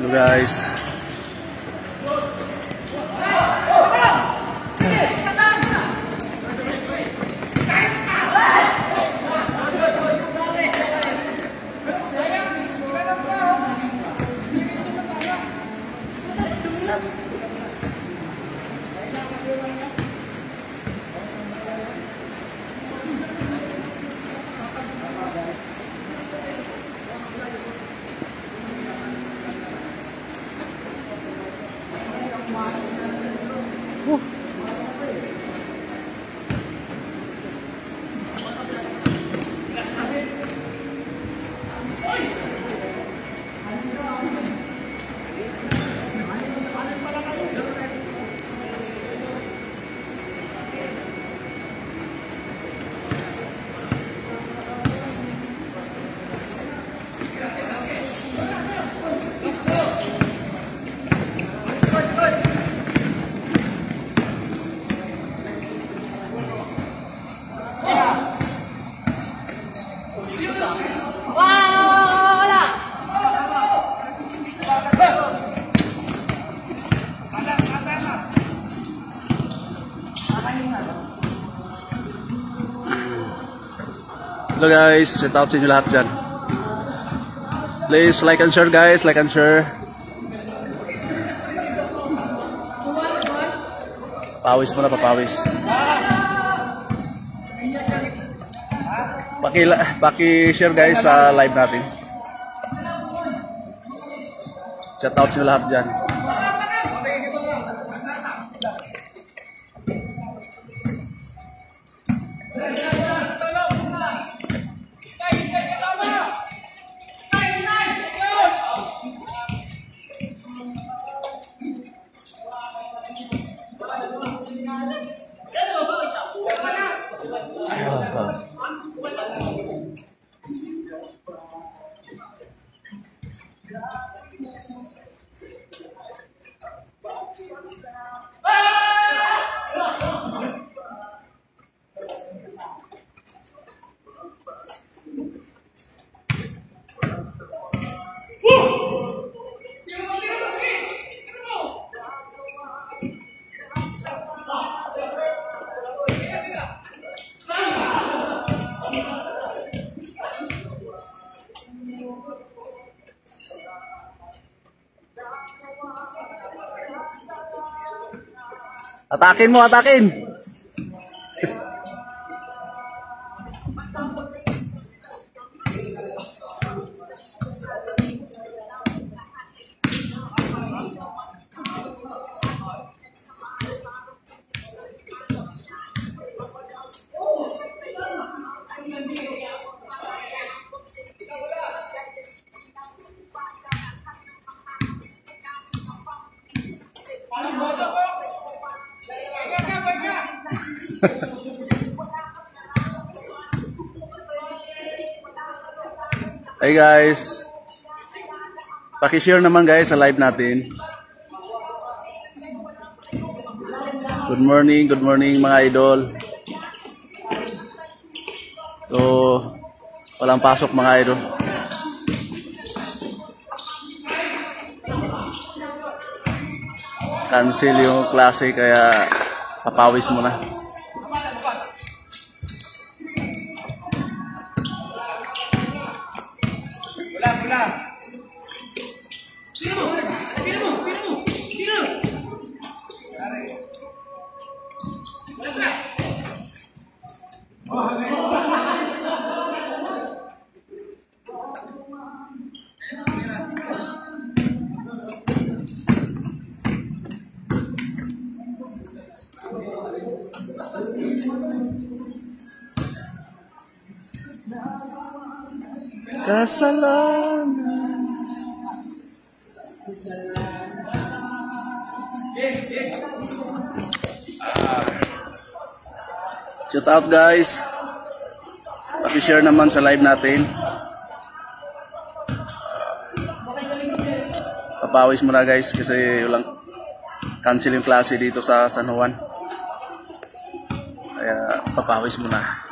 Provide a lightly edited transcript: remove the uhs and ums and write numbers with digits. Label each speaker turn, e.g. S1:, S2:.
S1: Hello guys. Hello guys, shout out sa inyo lahat dyan. Please like and share guys, like and share. Pawis muna, papawis. Paki-share guys sa live natin. Shout out sa inyo lahat dyan. Atakin mo, atakin. Hey guys, paki-share naman guys sa live natin. Good morning mga idol. So, walang pasok mga idol. Cancel yung klase kaya papawis muna. Kasalanan. Shout out guys. Paki-share naman sa live natin. Papawis muna guys kasi walang cancel yung klase dito sa San Juan. Kaya papawis muna.